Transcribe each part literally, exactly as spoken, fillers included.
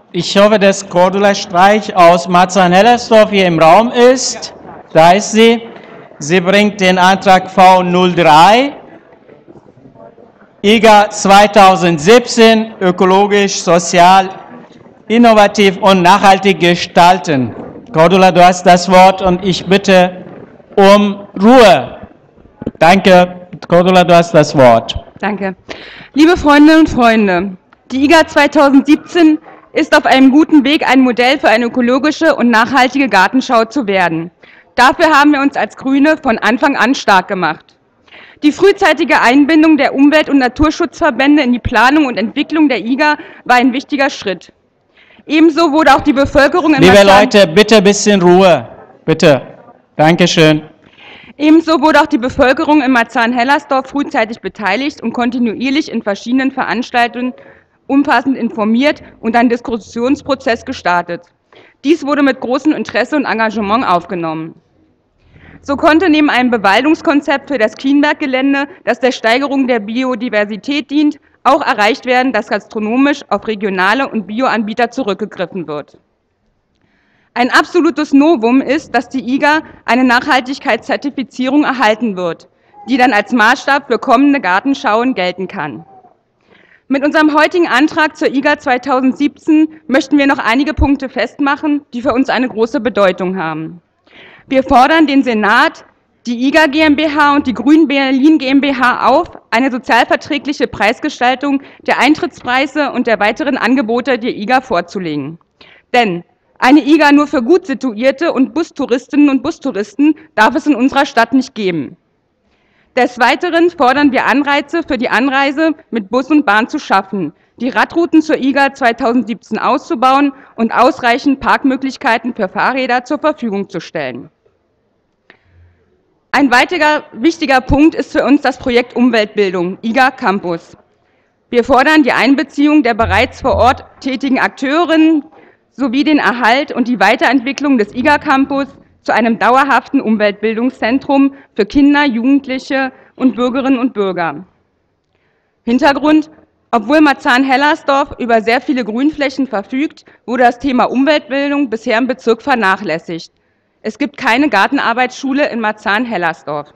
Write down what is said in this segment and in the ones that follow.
ich hoffe, dass Cordula Streich aus Marzahn-Hellersdorf hier im Raum ist. Da ist sie. Sie bringt den Antrag V null drei. I G A zweitausendsiebzehn, ökologisch, sozial, innovativ und nachhaltig gestalten. Cordula, du hast das Wort und ich bitte um Ruhe. Danke. Cordula, du hast das Wort. Danke. Liebe Freundinnen und Freunde, die I G A zweitausendsiebzehn ist auf einem guten Weg, ein Modell für eine ökologische und nachhaltige Gartenschau zu werden. Dafür haben wir uns als Grüne von Anfang an stark gemacht. Die frühzeitige Einbindung der Umwelt- und Naturschutzverbände in die Planung und Entwicklung der I G A war ein wichtiger Schritt. Ebenso wurde auch die Bevölkerung in Liebe Marzahn Leute, bitte ein bisschen Ruhe. Bitte. Dankeschön. Ebenso wurde auch die Bevölkerung in Marzahn-Hellersdorf frühzeitig beteiligt und kontinuierlich in verschiedenen Veranstaltungen umfassend informiert und ein Diskussionsprozess gestartet. Dies wurde mit großem Interesse und Engagement aufgenommen. So konnte neben einem Bewaldungskonzept für das Kienberg-Gelände, das der Steigerung der Biodiversität dient, auch erreicht werden, dass gastronomisch auf regionale und Bioanbieter zurückgegriffen wird. Ein absolutes Novum ist, dass die I G A eine Nachhaltigkeitszertifizierung erhalten wird, die dann als Maßstab für kommende Gartenschauen gelten kann. Mit unserem heutigen Antrag zur I G A zweitausendsiebzehn möchten wir noch einige Punkte festmachen, die für uns eine große Bedeutung haben. Wir fordern den Senat, die I G A GmbH und die Grün Berlin GmbH auf, eine sozialverträgliche Preisgestaltung der Eintrittspreise und der weiteren Angebote der I G A vorzulegen. Denn eine I G A nur für gut situierte und Bustouristinnen und Bustouristen darf es in unserer Stadt nicht geben. Des Weiteren fordern wir Anreize für die Anreise mit Bus und Bahn zu schaffen, die Radrouten zur I G A zweitausendsiebzehn auszubauen und ausreichend Parkmöglichkeiten für Fahrräder zur Verfügung zu stellen. Ein weiterer wichtiger Punkt ist für uns das Projekt Umweltbildung, I G A Campus. Wir fordern die Einbeziehung der bereits vor Ort tätigen Akteurinnen sowie den Erhalt und die Weiterentwicklung des I G A Campus zu einem dauerhaften Umweltbildungszentrum für Kinder, Jugendliche und Bürgerinnen und Bürger. Hintergrund: Obwohl Marzahn-Hellersdorf über sehr viele Grünflächen verfügt, wurde das Thema Umweltbildung bisher im Bezirk vernachlässigt. Es gibt keine Gartenarbeitsschule in Marzahn-Hellersdorf.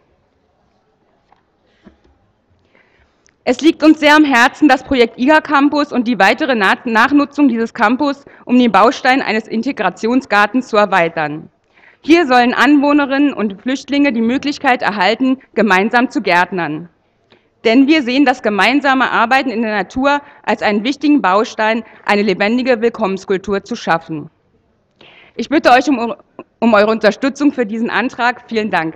Es liegt uns sehr am Herzen, das Projekt I G A Campus und die weitere Nachnutzung dieses Campus, um den Baustein eines Integrationsgartens zu erweitern. Hier sollen Anwohnerinnen und Flüchtlinge die Möglichkeit erhalten, gemeinsam zu gärtnern. Denn wir sehen das gemeinsame Arbeiten in der Natur als einen wichtigen Baustein, eine lebendige Willkommenskultur zu schaffen. Ich bitte euch um, um eure Unterstützung für diesen Antrag. Vielen Dank.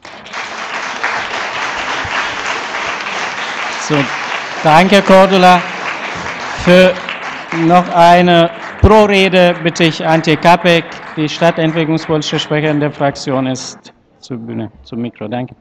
So, danke, Cordula. Für noch eine Pro-Rede bitte ich Antje Kapek, die stadtentwicklungspolitische Sprecherin der Fraktion, ist zur Bühne, zum Mikro. Danke.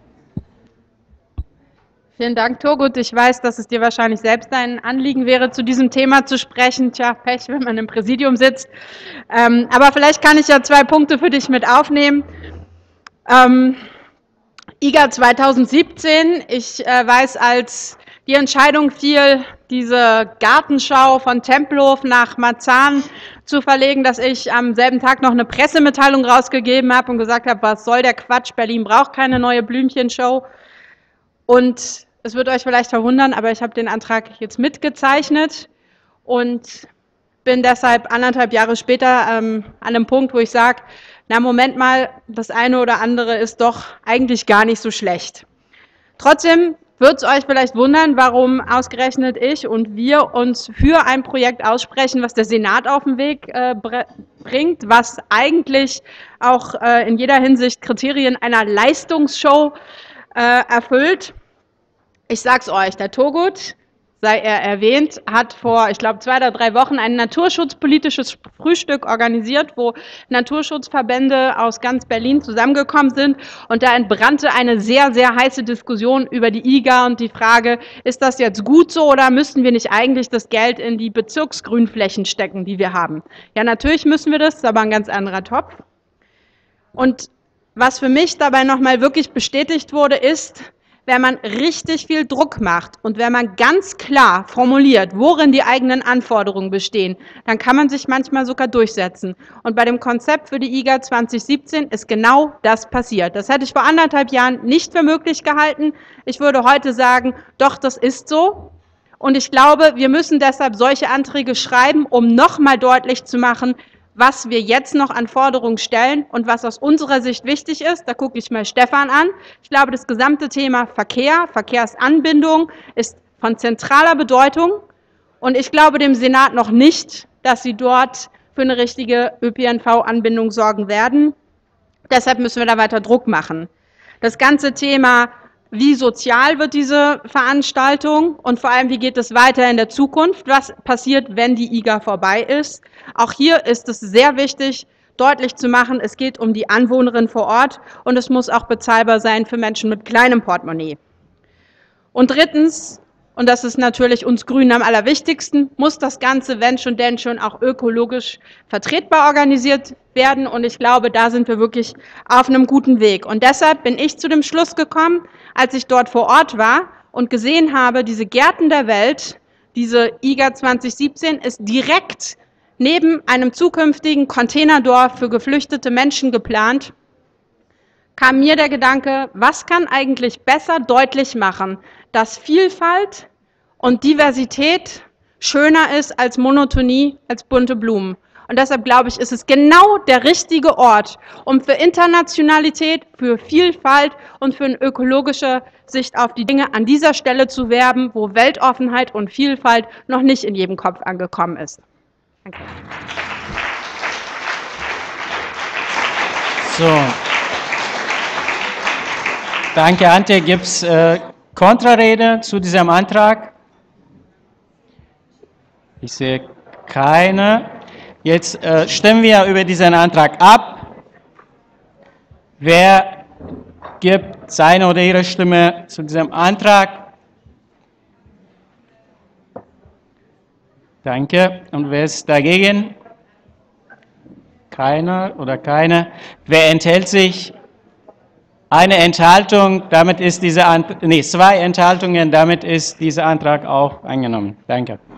Vielen Dank, Turgut. Ich weiß, dass es dir wahrscheinlich selbst ein Anliegen wäre, zu diesem Thema zu sprechen. Tja, Pech, wenn man im Präsidium sitzt. Ähm, aber vielleicht kann ich ja zwei Punkte für dich mit aufnehmen. Ähm, I G A zweitausendsiebzehn, ich äh, weiß, als die Entscheidung fiel, diese Gartenschau von Tempelhof nach Marzahn zu verlegen, dass ich am selben Tag noch eine Pressemitteilung rausgegeben habe und gesagt habe, was soll der Quatsch, Berlin braucht keine neue Blümchenshow. Und es wird euch vielleicht verwundern, aber ich habe den Antrag jetzt mitgezeichnet und bin deshalb anderthalb Jahre später ähm, an einem Punkt, wo ich sage, na Moment mal, das eine oder andere ist doch eigentlich gar nicht so schlecht. Trotzdem wird es euch vielleicht wundern, warum ausgerechnet ich und wir uns für ein Projekt aussprechen, was der Senat auf den Weg äh, bringt, was eigentlich auch äh, in jeder Hinsicht Kriterien einer Leistungsshow äh, erfüllt. Ich sag's euch, der Turgut, sei er erwähnt, hat vor, ich glaube, zwei oder drei Wochen ein naturschutzpolitisches Frühstück organisiert, wo Naturschutzverbände aus ganz Berlin zusammengekommen sind. Und da entbrannte eine sehr, sehr heiße Diskussion über die I G A und die Frage, ist das jetzt gut so oder müssten wir nicht eigentlich das Geld in die Bezirksgrünflächen stecken, die wir haben? Ja, natürlich müssen wir das, ist aber ein ganz anderer Topf. Und was für mich dabei nochmal wirklich bestätigt wurde, ist, wenn man richtig viel Druck macht und wenn man ganz klar formuliert, worin die eigenen Anforderungen bestehen, dann kann man sich manchmal sogar durchsetzen. Und bei dem Konzept für die I G A zwanzig siebzehn ist genau das passiert. Das hätte ich vor anderthalb Jahren nicht für möglich gehalten. Ich würde heute sagen, doch, das ist so. Und ich glaube, wir müssen deshalb solche Anträge schreiben, um nochmal deutlich zu machen, was wir jetzt noch an Forderungen stellen und was aus unserer Sicht wichtig ist. Da gucke ich mal Stefan an. Ich glaube, das gesamte Thema Verkehr, Verkehrsanbindung ist von zentraler Bedeutung. Und ich glaube dem Senat noch nicht, dass sie dort für eine richtige Ö P N V-Anbindung sorgen werden. Deshalb müssen wir da weiter Druck machen. Das ganze Thema, wie sozial wird diese Veranstaltung und vor allem, wie geht es weiter in der Zukunft? Was passiert, wenn die I G A vorbei ist? Auch hier ist es sehr wichtig, deutlich zu machen, es geht um die Anwohnerin vor Ort und es muss auch bezahlbar sein für Menschen mit kleinem Portemonnaie. Und drittens, und das ist natürlich uns Grünen am allerwichtigsten, muss das Ganze, wenn schon denn schon, auch ökologisch vertretbar organisiert werden. Und ich glaube, da sind wir wirklich auf einem guten Weg. Und deshalb bin ich zu dem Schluss gekommen, als ich dort vor Ort war und gesehen habe, diese Gärten der Welt, diese I G A zwanzig siebzehn ist direkt neben einem zukünftigen Containerdorf für geflüchtete Menschen geplant, kam mir der Gedanke, was kann eigentlich besser deutlich machen, dass Vielfalt und Diversität schöner ist als Monotonie, als bunte Blumen. Und deshalb glaube ich, ist es genau der richtige Ort, um für Internationalität, für Vielfalt und für eine ökologische Sicht auf die Dinge an dieser Stelle zu werben, wo Weltoffenheit und Vielfalt noch nicht in jedem Kopf angekommen ist. Danke. So. Danke, Antje. Gibt es äh, Kontrarede zu diesem Antrag? Ich sehe keine. Jetzt äh, stimmen wir über diesen Antrag ab. Wer gibt seine oder ihre Stimme zu diesem Antrag? Danke. Und wer ist dagegen? Keiner oder keine. Wer enthält sich? Eine Enthaltung. Damit ist dieser Antrag, nee, zwei Enthaltungen. Damit ist dieser Antrag auch angenommen. Danke.